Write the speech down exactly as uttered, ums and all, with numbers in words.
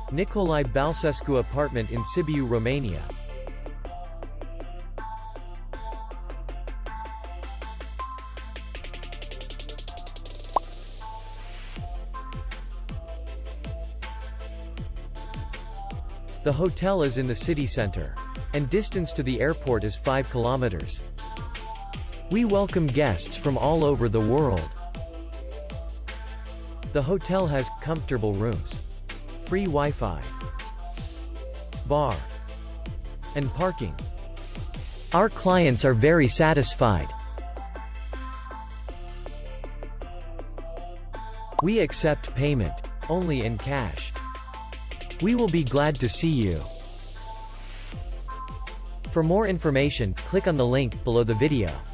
Nicolae Balcescu apartment in Sibiu, Romania. The hotel is in the city center, and distance to the airport is five kilometers. We welcome guests from all over the world. The hotel has comfortable rooms, free Wi-Fi, bar, and parking. Our clients are very satisfied. We accept payment only in cash. We will be glad to see you. For more information, click on the link below the video.